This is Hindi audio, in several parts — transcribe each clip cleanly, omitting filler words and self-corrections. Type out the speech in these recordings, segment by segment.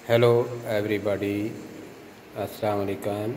हेलो एवरीबॉडी, अस्सलाम वालेकुम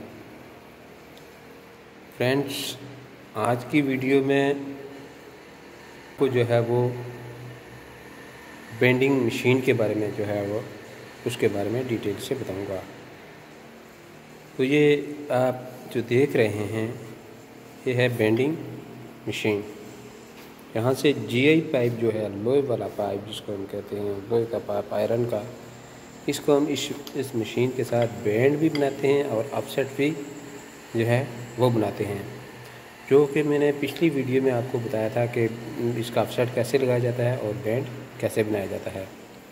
फ्रेंड्स। आज की वीडियो में को जो है वो बेंडिंग मशीन के बारे में जो है वो उसके बारे में डिटेल से बताऊंगा। तो ये आप जो देख रहे हैं ये है बेंडिंग मशीन। यहाँ से जीआई पाइप जो है लोहे वाला पाइप जिसको हम कहते हैं, लोहे का पाइप आयरन का, इसको हम इस मशीन के साथ बैंड भी बनाते हैं और ऑफसेट भी जो है वो बनाते हैं, जो कि मैंने पिछली वीडियो में आपको बताया था कि इसका ऑफसेट कैसे लगाया जाता है और बैंड कैसे बनाया जाता है।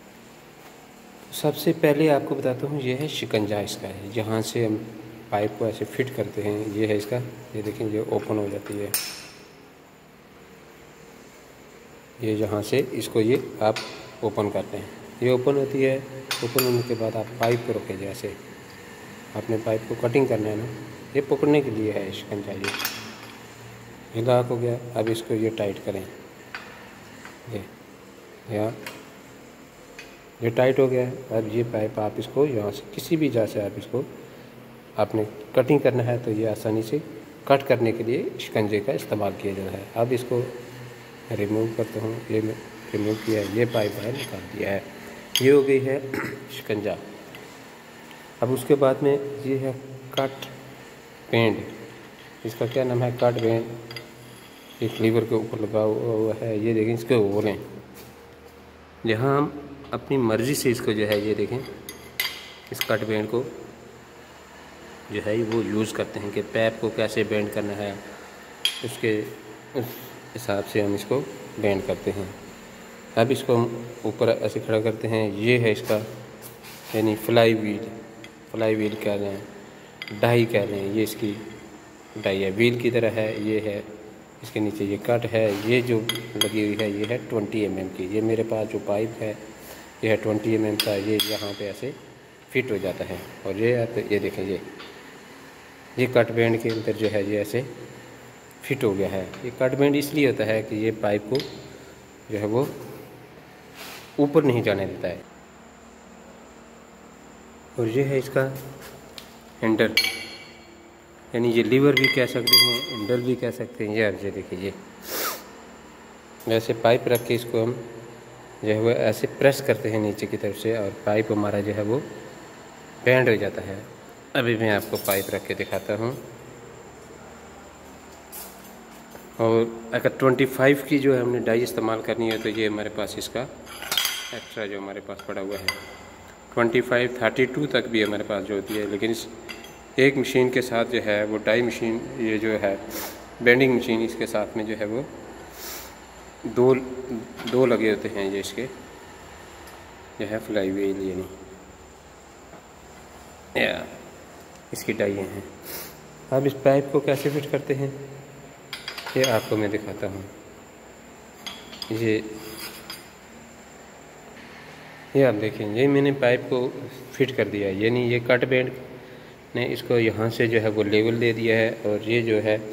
सबसे पहले आपको बताता हूँ, ये है शिकंजा इसका है, जहाँ से हम पाइप को ऐसे फिट करते हैं। ये है इसका, ये देखें, ये ओपन हो जाती है। ये जहाँ से इसको ये आप ओपन करते हैं, ये ओपन होती है। ओपन होने के बाद आप पाइप को रखें, जैसे आपने पाइप को कटिंग करना है ना, ये पकड़ने के लिए है शिकंजा। ये लॉक हो गया। अब इसको ये टाइट करें, ये टाइट हो गया। अब ये पाइप आप इसको यहाँ से किसी भी जगह से आप इसको आपने कटिंग करना है तो ये आसानी से कट करने के लिए शिकंजे का इस्तेमाल किया जाता है। अब इसको रिमूव करता हूँ, ये रिमूव किया है, ये पाइप बाहर निकाल दिया है। ये हो गई है शिकंजा। अब उसके बाद में ये है कट बैंड। इसका क्या नाम है? Cut band. एक लीवर के ऊपर लगा हुआ है, ये देखें, इसके होल हैं। जहाँ हम अपनी मर्ज़ी से इसको जो है, ये देखें, इस कट बैंड को जो है वो यूज़ करते हैं कि पैप को कैसे बेंड करना है, उसके उस हिसाब से हम इसको बेंड करते हैं। अब इसको हम ऊपर ऐसे खड़ा करते हैं। ये है इसका यानी फ्लाई व्हील कह रहे हैं, डाई कह रहे हैं। ये इसकी डाई है, व्हील की तरह है। ये है इसके नीचे ये कट है। ये जो लगी हुई है ये है 20 mm की। ये मेरे पास जो पाइप है ये है 20 mm का। ये यहाँ पे ऐसे फिट हो जाता है। और ये देखें, ये कट बैंड के अंदर जो है ये ऐसे फिट हो गया है। ये कट बैंड इसलिए होता है कि ये पाइप को जो है वो ऊपर नहीं जाने देता है। और ये है इसका हैंडल, यानी ये लीवर भी कह सकते हैं, हैंडल भी कह सकते हैं। ये देखिए, ये वैसे पाइप रख के इसको हम जो है वो ऐसे प्रेस करते हैं नीचे की तरफ से, और पाइप हमारा जो है वो बैंड हो जाता है। अभी मैं आपको पाइप रख के दिखाता हूँ। और अगर 25 की जो है हमने डाई इस्तेमाल करनी है तो ये हमारे पास इसका एक्स्ट्रा जो हमारे पास पड़ा हुआ है 25, 32 तक भी हमारे पास जो होती है। लेकिन इस एक मशीन के साथ जो है वो डाई मशीन, ये जो है बेंडिंग मशीन, इसके साथ में जो है वो दो लगे होते हैं। ये इसके जो है फ्लाई व्हील, यानी इसकी डाइयाँ हैं। अब इस पाइप को कैसे फिट करते हैं ये आपको मैं दिखाता हूँ। ये आप देखें, ये मैंने पाइप को फिट कर दिया है, यानी ये कट बैंड ने इसको यहाँ से जो है वो लेवल दे दिया है। और ये जो है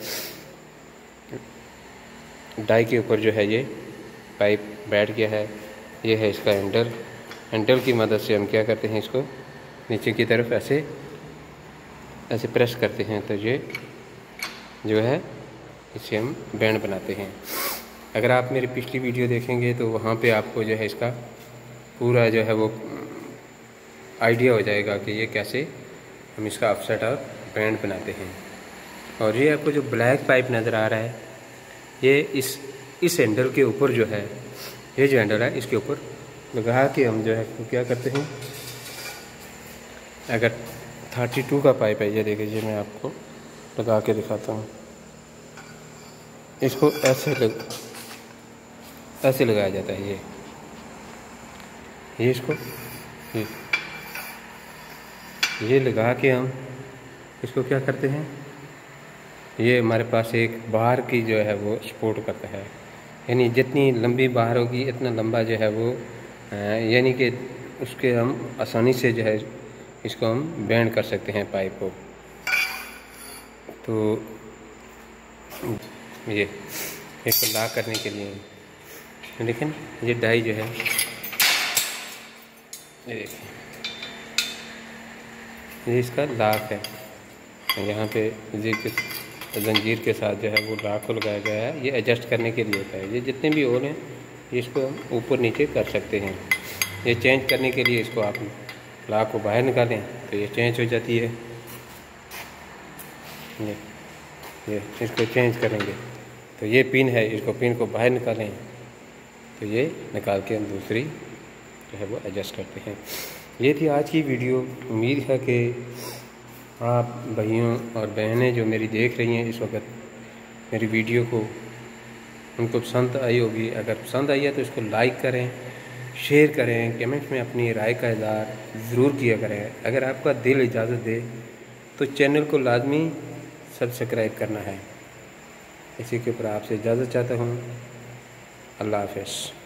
डाई के ऊपर जो है ये पाइप बैठ गया है। ये है इसका हैंडल की मदद से हम क्या करते हैं, इसको नीचे की तरफ ऐसे प्रेस करते हैं तो ये जो है इसे हम बैंड बनाते हैं। अगर आप मेरी पिछली वीडियो देखेंगे तो वहाँ पे आपको जो है इसका पूरा जो है वो आइडिया हो जाएगा कि ये कैसे हम इसका ऑफसेट और बैंड बनाते हैं। और ये आपको जो ब्लैक पाइप नज़र आ रहा है, ये इस हैंडल के ऊपर जो है, ये जो हैंडल है इसके ऊपर लगा के हम जो है क्या करते हैं। अगर 32 का पाइप है, ये देखिए, मैं आपको लगा के दिखाता हूँ। इसको ऐसे लगाया जाता है। ये इसको ये लगा के हम इसको क्या करते हैं, ये हमारे पास एक बाहर की जो है वो सपोर्ट करता है, यानी जितनी लंबी बाहर होगी इतना लंबा जो है वो यानी कि उसके हम आसानी से जो है इसको हम बेंड कर सकते हैं पाइप को। तो ये इसको लॉक करने के लिए, लेकिन ये डाई जो है, ये देखिए, ये इसका लॉक है, यहाँ पे जंजीर के साथ जो है वो लॉक को लगाया गया है। ये एडजस्ट करने के लिए होता है। ये जितने भी होल हैं इसको हम ऊपर नीचे कर सकते हैं। ये चेंज करने के लिए इसको आप लॉक को बाहर निकालें तो ये चेंज हो जाती है। ये इसको चेंज करेंगे तो ये पिन है, इसको पिन को बाहर निकालें तो ये निकाल के हम दूसरी जो है वो एडजस्ट करते हैं। ये थी आज की वीडियो। उम्मीद है कि आप भाइयों और बहनें जो मेरी देख रही हैं इस वक्त मेरी वीडियो को, उनको पसंद आई होगी। अगर पसंद आई है तो इसको लाइक करें, शेयर करें, कमेंट में अपनी राय का इज़हार ज़रूर किया करें। अगर आपका दिल इजाज़त दे तो चैनल को लाजमी सब्सक्राइब करना है। इसी के ऊपर आपसे इजाज़त चाहता हूँ। अल्लाह हाफ़िज़।